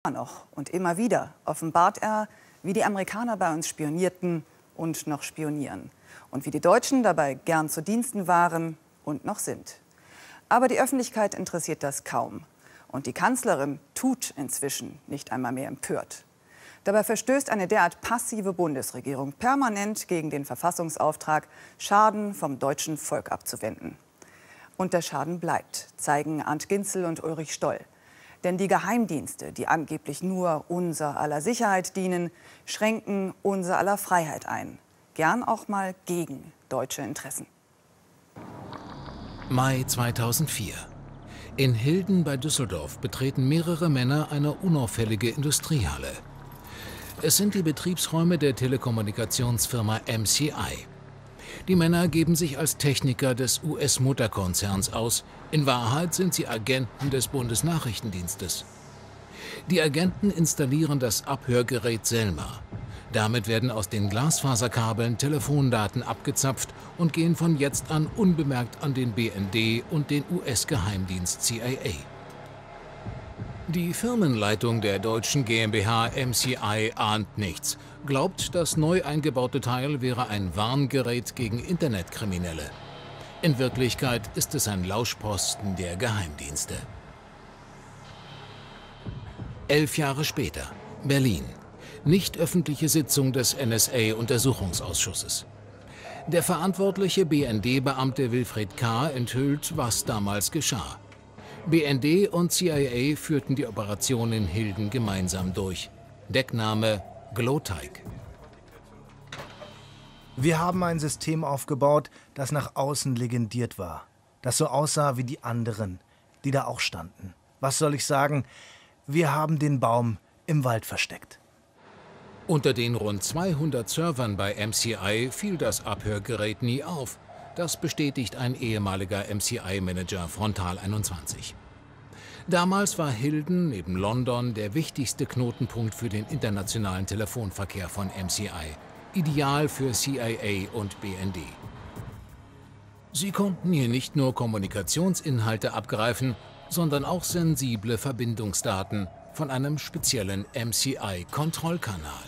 noch und immer wieder offenbart er, wie die Amerikaner bei uns spionierten und noch spionieren. Und wie die Deutschen dabei gern zu Diensten waren und noch sind. Aber die Öffentlichkeit interessiert das kaum. Und die Kanzlerin tut inzwischen nicht einmal mehr empört. Dabei verstößt eine derart passive Bundesregierung permanent gegen den Verfassungsauftrag, Schaden vom deutschen Volk abzuwenden. Und der Schaden bleibt, zeigen Arndt Ginzel und Ulrich Stoll. Denn die Geheimdienste, die angeblich nur unser aller Sicherheit dienen, schränken unser aller Freiheit ein. Gern auch mal gegen deutsche Interessen. Mai 2004. In Hilden bei Düsseldorf betreten mehrere Männer eine unauffällige Industriehalle. Es sind die Betriebsräume der Telekommunikationsfirma MCI. Die Männer geben sich als Techniker des US-Mutterkonzerns aus. In Wahrheit sind sie Agenten des Bundesnachrichtendienstes. Die Agenten installieren das Abhörgerät Selma. Damit werden aus den Glasfaserkabeln Telefondaten abgezapft und gehen von jetzt an unbemerkt an den BND und den US-Geheimdienst CIA. Die Firmenleitung der deutschen GmbH MCI ahnt nichts, glaubt, das neu eingebaute Teil wäre ein Warngerät gegen Internetkriminelle. In Wirklichkeit ist es ein Lauschposten der Geheimdienste. 11 Jahre später, Berlin. Nicht öffentliche Sitzung des NSA-Untersuchungsausschusses. Der verantwortliche BND-Beamte Wilfried K. enthüllt, was damals geschah. BND und CIA führten die Operation in Hilden gemeinsam durch. Deckname Glowteig. Wir haben ein System aufgebaut, das nach außen legendiert war. Das so aussah wie die anderen, die da auch standen. Was soll ich sagen? Wir haben den Baum im Wald versteckt. Unter den rund 200 Servern bei MCI fiel das Abhörgerät nie auf. Das bestätigt ein ehemaliger MCI-Manager Frontal 21. Damals war Hilden neben London der wichtigste Knotenpunkt für den internationalen Telefonverkehr von MCI. Ideal für CIA und BND. Sie konnten hier nicht nur Kommunikationsinhalte abgreifen, sondern auch sensible Verbindungsdaten von einem speziellen MCI-Kontrollkanal.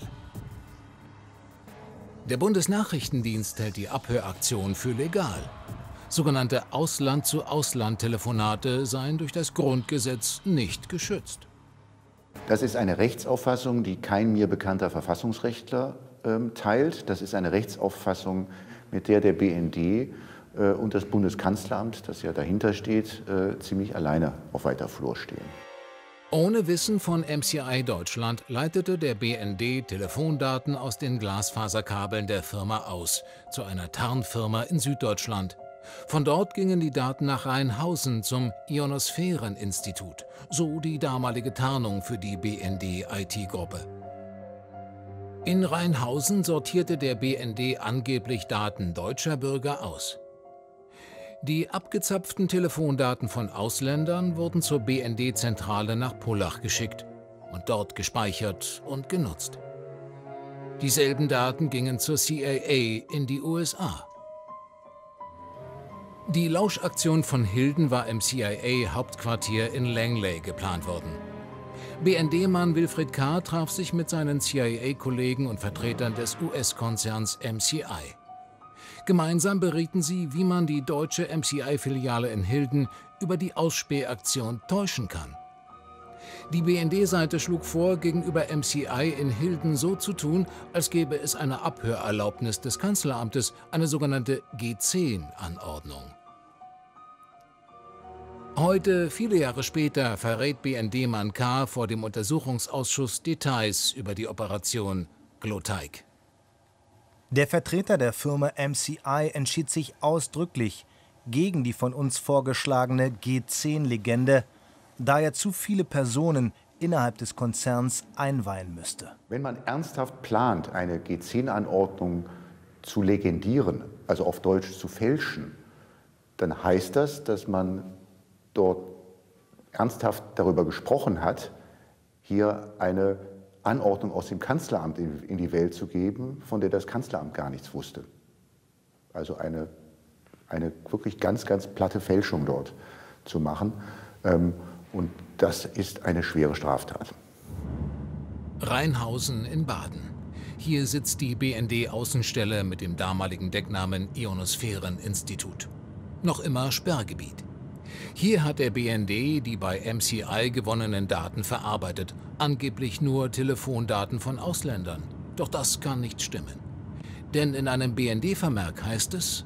Der Bundesnachrichtendienst hält die Abhöraktion für legal. Sogenannte Ausland-zu-Ausland-Telefonate seien durch das Grundgesetz nicht geschützt. Das ist eine Rechtsauffassung, die kein mir bekannter Verfassungsrechtler teilt. Das ist eine Rechtsauffassung, mit der der BND und das Bundeskanzleramt, das ja dahinter steht, ziemlich alleine auf weiter Flur stehen. Ohne Wissen von MCI Deutschland leitete der BND Telefondaten aus den Glasfaserkabeln der Firma aus, zu einer Tarnfirma in Süddeutschland. Von dort gingen die Daten nach Rheinhausen zum Ionosphären-Institut, so die damalige Tarnung für die BND-IT-Gruppe. In Rheinhausen sortierte der BND angeblich Daten deutscher Bürger aus. Die abgezapften Telefondaten von Ausländern wurden zur BND-Zentrale nach Pullach geschickt und dort gespeichert und genutzt. Dieselben Daten gingen zur CIA in die USA. Die Lauschaktion von Hilden war im CIA-Hauptquartier in Langley geplant worden. BND-Mann Wilfried K. traf sich mit seinen CIA-Kollegen und Vertretern des US-Konzerns MCI. Gemeinsam berieten sie, wie man die deutsche MCI-Filiale in Hilden über die Ausspähaktion täuschen kann. Die BND-Seite schlug vor, gegenüber MCI in Hilden so zu tun, als gäbe es eine Abhörerlaubnis des Kanzleramtes, eine sogenannte G10-Anordnung. Heute, viele Jahre später, verrät BND-Mann K. vor dem Untersuchungsausschuss Details über die Operation Glowteig. Der Vertreter der Firma MCI entschied sich ausdrücklich gegen die von uns vorgeschlagene G10-Legende, da er zu viele Personen innerhalb des Konzerns einweihen müsste. Wenn man ernsthaft plant, eine G10-Anordnung zu legendieren, also auf Deutsch zu fälschen, dann heißt das, dass man dort ernsthaft darüber gesprochen hat, hier eine Anordnung aus dem Kanzleramt in die Welt zu geben, von der das Kanzleramt gar nichts wusste. Also eine wirklich ganz, ganz platte Fälschung dort zu machen. Und das ist eine schwere Straftat. Rheinhausen in Baden. Hier sitzt die BND-Außenstelle mit dem damaligen Decknamen Ionosphären-Institut. Noch immer Sperrgebiet. Hier hat der BND die bei MCI gewonnenen Daten verarbeitet. Angeblich nur Telefondaten von Ausländern. Doch das kann nicht stimmen. Denn in einem BND-Vermerk heißt es: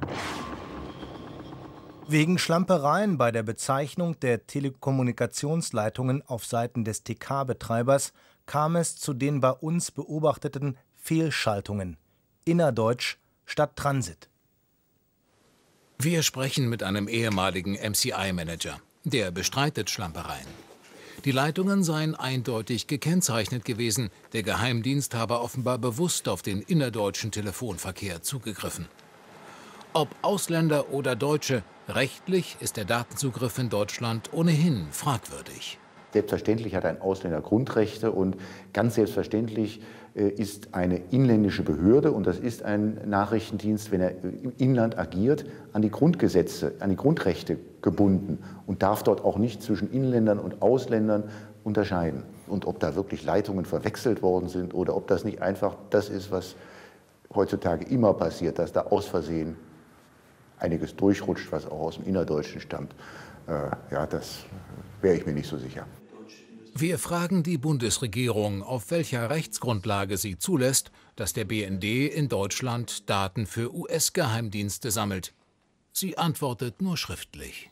Wegen Schlampereien bei der Bezeichnung der Telekommunikationsleitungen auf Seiten des TK-Betreibers kam es zu den bei uns beobachteten Fehlschaltungen. Innerdeutsch statt Transit. Wir sprechen mit einem ehemaligen MCI-Manager. Der bestreitet Schlampereien. Die Leitungen seien eindeutig gekennzeichnet gewesen. Der Geheimdienst habe offenbar bewusst auf den innerdeutschen Telefonverkehr zugegriffen. Ob Ausländer oder Deutsche, rechtlich ist der Datenzugriff in Deutschland ohnehin fragwürdig. Selbstverständlich hat ein Ausländer Grundrechte und ganz selbstverständlich ist eine inländische Behörde, und das ist ein Nachrichtendienst, wenn er im Inland agiert, an die Grundgesetze, an die Grundrechte gebunden und darf dort auch nicht zwischen Inländern und Ausländern unterscheiden. Und ob da wirklich Leitungen verwechselt worden sind oder ob das nicht einfach das ist, was heutzutage immer passiert, dass da aus Versehen einiges durchrutscht, was auch aus dem Innerdeutschen stammt, ja, das wäre ich mir nicht so sicher. Wir fragen die Bundesregierung, auf welcher Rechtsgrundlage sie zulässt, dass der BND in Deutschland Daten für US-Geheimdienste sammelt. Sie antwortet nur schriftlich.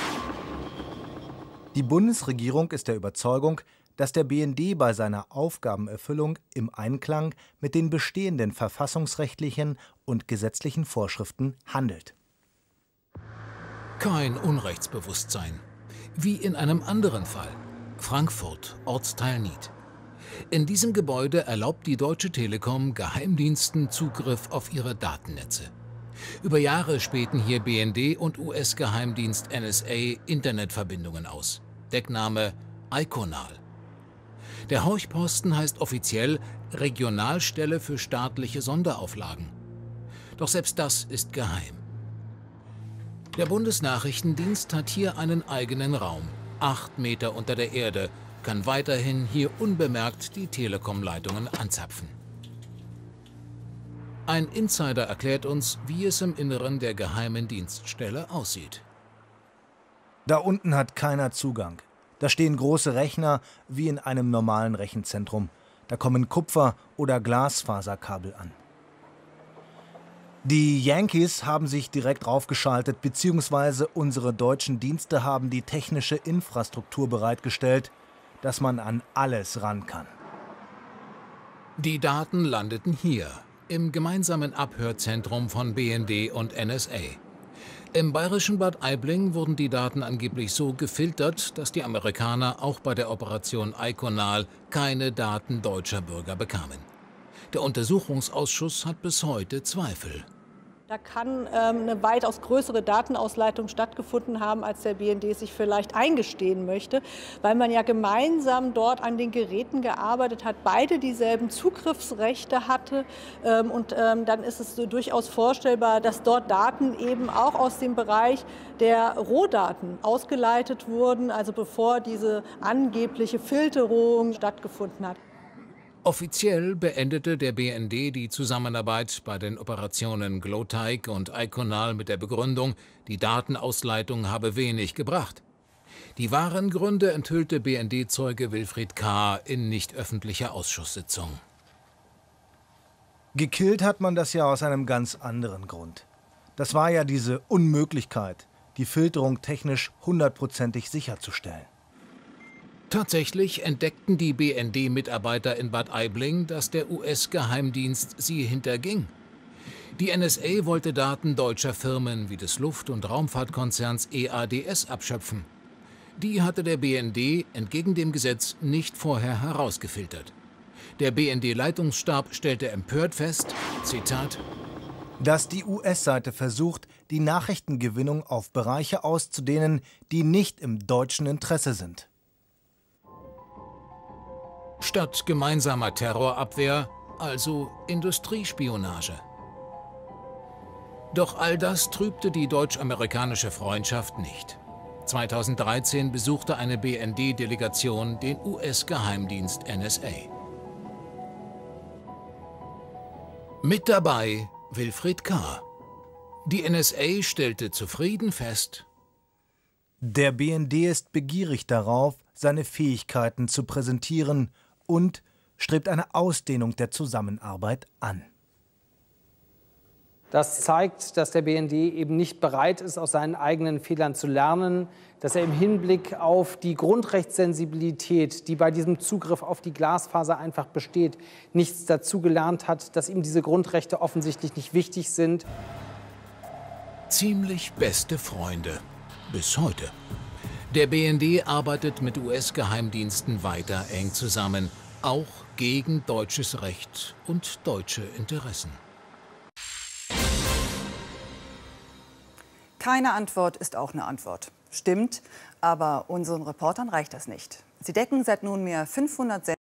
Die Bundesregierung ist der Überzeugung, dass der BND bei seiner Aufgabenerfüllung im Einklang mit den bestehenden verfassungsrechtlichen und gesetzlichen Vorschriften handelt. Kein Unrechtsbewusstsein. Wie in einem anderen Fall. Frankfurt, Ortsteil Nied. In diesem Gebäude erlaubt die Deutsche Telekom Geheimdiensten Zugriff auf ihre Datennetze. Über Jahre spähten hier BND und US-Geheimdienst NSA Internetverbindungen aus. Deckname Iconal. Der Horchposten heißt offiziell Regionalstelle für staatliche Sonderauflagen. Doch selbst das ist geheim. Der Bundesnachrichtendienst hat hier einen eigenen Raum. 8 Meter unter der Erde, kann weiterhin hier unbemerkt die Telekom-Leitungen anzapfen. Ein Insider erklärt uns, wie es im Inneren der geheimen Dienststelle aussieht. Da unten hat keiner Zugang. Da stehen große Rechner wie in einem normalen Rechenzentrum. Da kommen Kupfer- oder Glasfaserkabel an. Die Yankees haben sich direkt draufgeschaltet, beziehungsweise unsere deutschen Dienste haben die technische Infrastruktur bereitgestellt, dass man an alles ran kann. Die Daten landeten hier, im gemeinsamen Abhörzentrum von BND und NSA. Im bayerischen Bad Aibling wurden die Daten angeblich so gefiltert, dass die Amerikaner auch bei der Operation Iconal keine Daten deutscher Bürger bekamen. Der Untersuchungsausschuss hat bis heute Zweifel. Da kann eine weitaus größere Datenausleitung stattgefunden haben, als der BND sich vielleicht eingestehen möchte, weil man ja gemeinsam dort an den Geräten gearbeitet hat, beide dieselben Zugriffsrechte hatte. Dann ist es durchaus vorstellbar, dass dort Daten eben auch aus dem Bereich der Rohdaten ausgeleitet wurden, also bevor diese angebliche Filterung stattgefunden hat. Offiziell beendete der BND die Zusammenarbeit bei den Operationen Glotteig und Iconal mit der Begründung, die Datenausleitung habe wenig gebracht. Die wahren Gründe enthüllte BND-Zeuge Wilfried K. in nicht öffentlicher Ausschusssitzung. Gekillt hat man das ja aus einem ganz anderen Grund. Das war ja diese Unmöglichkeit, die Filterung technisch 100%ig sicherzustellen. Tatsächlich entdeckten die BND-Mitarbeiter in Bad Aibling, dass der US-Geheimdienst sie hinterging. Die NSA wollte Daten deutscher Firmen wie des Luft- und Raumfahrtkonzerns EADS abschöpfen. Die hatte der BND entgegen dem Gesetz nicht vorher herausgefiltert. Der BND-Leitungsstab stellte empört fest, Zitat, dass die US-Seite versucht, die Nachrichtengewinnung auf Bereiche auszudehnen, die nicht im deutschen Interesse sind. Statt gemeinsamer Terrorabwehr, also Industriespionage. Doch all das trübte die deutsch-amerikanische Freundschaft nicht. 2013 besuchte eine BND-Delegation den US-Geheimdienst NSA. Mit dabei Wilfried K. Die NSA stellte zufrieden fest: Der BND ist begierig darauf, seine Fähigkeiten zu präsentieren und strebt eine Ausdehnung der Zusammenarbeit an. Das zeigt, dass der BND eben nicht bereit ist, aus seinen eigenen Fehlern zu lernen, dass er im Hinblick auf die Grundrechtssensibilität, die bei diesem Zugriff auf die Glasfaser einfach besteht, nichts dazugelernt hat, dass ihm diese Grundrechte offensichtlich nicht wichtig sind. Ziemlich beste Freunde. Bis heute. Der BND arbeitet mit US-Geheimdiensten weiter eng zusammen, auch gegen deutsches Recht und deutsche Interessen. Keine Antwort ist auch eine Antwort. Stimmt, aber unseren Reportern reicht das nicht. Sie decken seit nunmehr 500